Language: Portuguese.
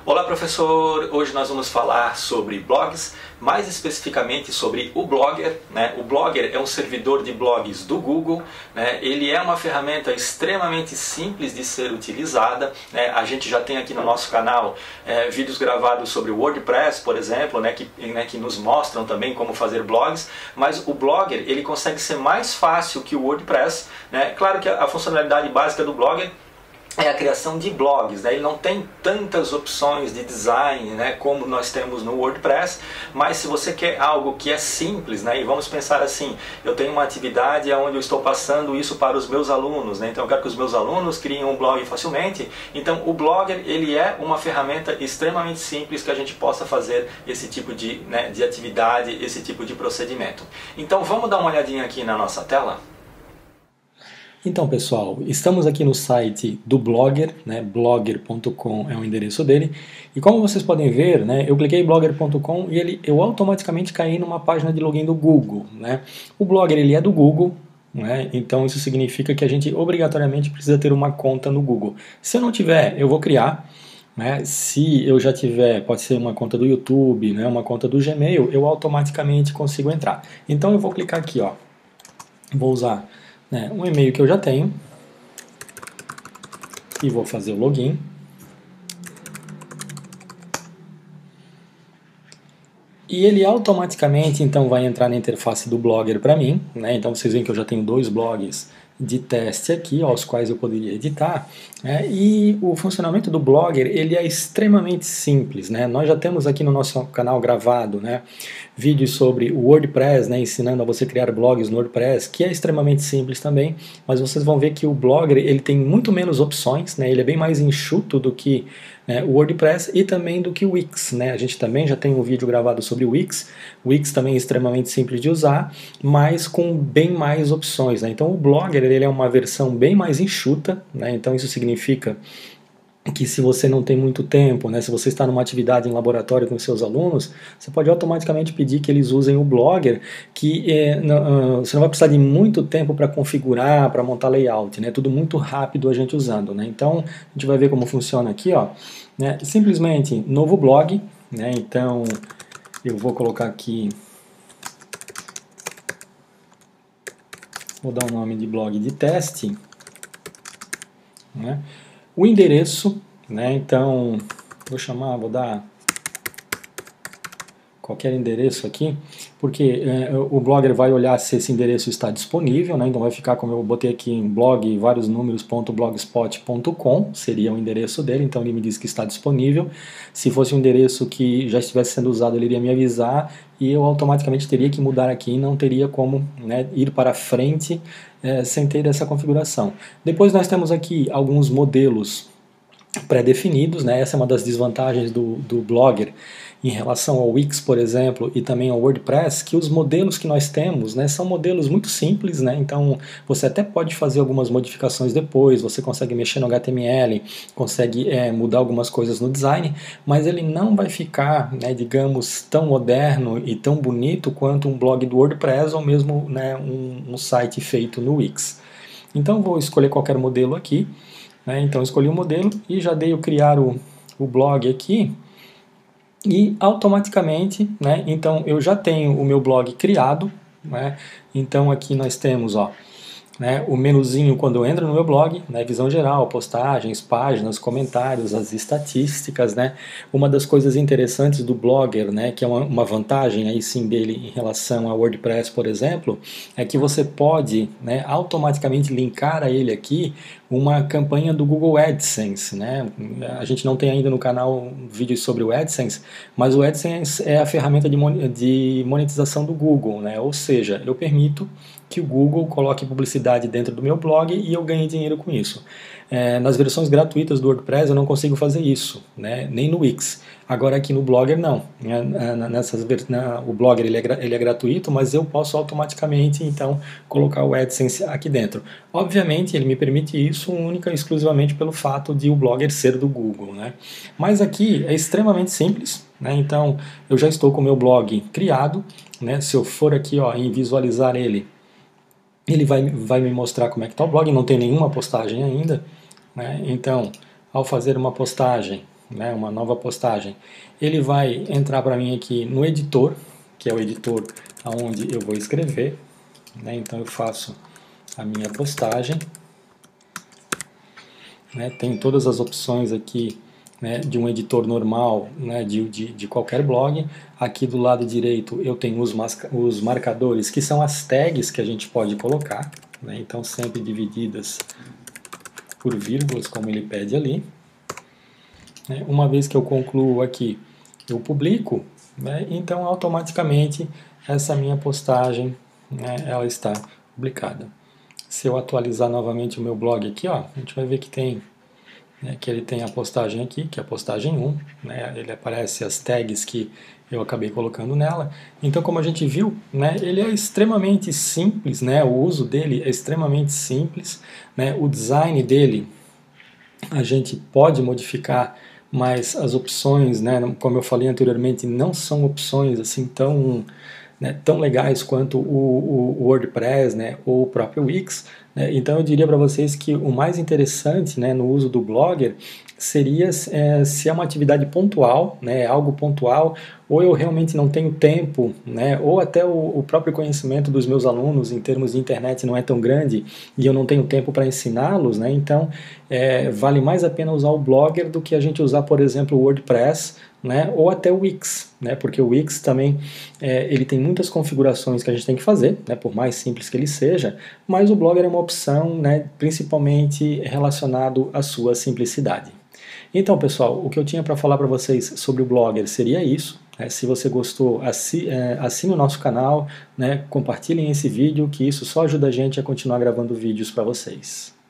Olá professor, hoje nós vamos falar sobre blogs, mais especificamente sobre o Blogger. O Blogger é um servidor de blogs do Google, ele é uma ferramenta extremamente simples de ser utilizada. A gente já tem aqui no nosso canal vídeos gravados sobre o WordPress, por exemplo, que nos mostram também como fazer blogs, mas o Blogger ele consegue ser mais fácil que o WordPress. Claro que a funcionalidade básica do Blogger é a criação de blogs, ele não tem tantas opções de design como nós temos no WordPress, mas se você quer algo que é simples, e vamos pensar assim, eu tenho uma atividade onde eu estou passando isso para os meus alunos, então eu quero que os meus alunos criem um blog facilmente, então o Blogger ele é uma ferramenta extremamente simples que a gente possa fazer esse tipo de atividade, esse tipo de procedimento. Então vamos dar uma olhadinha aqui na nossa tela? Então pessoal, estamos aqui no site do Blogger, blogger.com é o endereço dele, e como vocês podem ver, eu cliquei em blogger.com e eu automaticamente caí numa página de login do Google. O Blogger ele é do Google, então isso significa que a gente obrigatoriamente precisa ter uma conta no Google. Se eu não tiver, eu vou criar. Se eu já tiver, pode ser uma conta do YouTube, uma conta do Gmail, eu automaticamente consigo entrar. Então eu vou clicar aqui, vou usar um e-mail que eu já tenho e vou fazer o login. E ele automaticamente então vai entrar na interface do Blogger para mim, então vocês veem que eu já tenho dois blogs de teste aqui, os quais eu poderia editar, e o funcionamento do Blogger ele é extremamente simples, nós já temos aqui no nosso canal gravado vídeos sobre o WordPress, ensinando a você criar blogs no WordPress, que é extremamente simples também, mas vocês vão ver que o Blogger ele tem muito menos opções, ele é bem mais enxuto do que o WordPress e também do que o Wix. A gente também já tem um vídeo gravado sobre o Wix também é extremamente simples de usar, mas com bem mais opções. Então o Blogger ele é uma versão bem mais enxuta, então isso significa que se você não tem muito tempo, se você está numa atividade em laboratório com seus alunos, você pode automaticamente pedir que eles usem o Blogger, que você não vai precisar de muito tempo para configurar, para montar layout, tudo muito rápido a gente usando. Então a gente vai ver como funciona aqui, simplesmente novo blog, então eu vou colocar aqui, vou dar o nome de blog de teste, o endereço, então vou dar qualquer endereço aqui, porque o Blogger vai olhar se esse endereço está disponível, então vai ficar como eu botei aqui em blog vários números.blogspot.com, seria o endereço dele, então ele me diz que está disponível. Se fosse um endereço que já estivesse sendo usado, ele iria me avisar e eu automaticamente teria que mudar aqui, não teria como ir para frente sem ter essa configuração. Depois nós temos aqui alguns modelos pré-definidos, essa é uma das desvantagens do Blogger em relação ao Wix, por exemplo, e também ao WordPress, que os modelos que nós temos são modelos muito simples, então você até pode fazer algumas modificações depois, você consegue mexer no HTML, consegue mudar algumas coisas no design, mas ele não vai ficar, digamos, tão moderno e tão bonito quanto um blog do WordPress ou mesmo um site feito no Wix. Então vou escolher qualquer modelo aqui, então escolhi o modelo e já dei o criar o blog aqui e automaticamente, então eu já tenho o meu blog criado, então aqui nós temos o menuzinho quando eu entro no meu blog, visão geral, postagens, páginas, comentários, as estatísticas, Uma das coisas interessantes do Blogger, que é uma vantagem aí sim dele em relação ao WordPress, por exemplo, é que você pode automaticamente linkar a ele aqui uma campanha do Google AdSense, A gente não tem ainda no canal vídeos sobre o AdSense, mas o AdSense é a ferramenta de monetização do Google, Ou seja, eu permito que o Google coloque publicidade dentro do meu blog e eu ganhe dinheiro com isso. Nas versões gratuitas do WordPress eu não consigo fazer isso, nem no Wix. Agora aqui no Blogger não. O Blogger ele é gratuito, mas eu posso automaticamente então colocar o AdSense aqui dentro. Obviamente ele me permite isso única e exclusivamente pelo fato de o Blogger ser do Google. Mas aqui é extremamente simples. Então eu já estou com o meu blog criado. Se eu for aqui em visualizar ele vai me mostrar como é que está o blog, não tem nenhuma postagem ainda, Então, ao fazer uma postagem, né, uma nova postagem, ele vai entrar para mim aqui no editor, que é o editor onde eu vou escrever, né, então eu faço a minha postagem, né, tem todas as opções aqui, né, de um editor normal, né, de qualquer blog. Aqui do lado direito eu tenho os marcadores, que são as tags que a gente pode colocar, né, então sempre divididas por vírgulas, como ele pede ali. Uma vez que eu concluo aqui, eu publico, né, então automaticamente essa minha postagem, né, ela está publicada. Se eu atualizar novamente o meu blog aqui, ó, a gente vai ver que tem, né, que ele tem a postagem aqui, que é a postagem 1, né, ele aparece as tags que eu acabei colocando nela. Então, como a gente viu, né, ele é extremamente simples, né, o uso dele é extremamente simples, né, o design dele a gente pode modificar, mas as opções, né, como eu falei anteriormente, não são opções assim tão, né, tão legais quanto o WordPress, né, ou o próprio Wix. Né, então eu diria para vocês que o mais interessante, né, no uso do Blogger seria se é uma atividade pontual, né, algo pontual, ou eu realmente não tenho tempo, né, ou até o próprio conhecimento dos meus alunos em termos de internet não é tão grande e eu não tenho tempo para ensiná-los, né, então vale mais a pena usar o Blogger do que a gente usar, por exemplo, o WordPress, né, ou até o Wix, né, porque o Wix também ele tem muitas configurações que a gente tem que fazer, né, por mais simples que ele seja, mas o Blogger é uma opção, né, principalmente relacionado à sua simplicidade. Então, pessoal, o que eu tinha para falar para vocês sobre o Blogger seria isso. Se você gostou, assine o nosso canal, né, compartilhem esse vídeo, que isso só ajuda a gente a continuar gravando vídeos para vocês.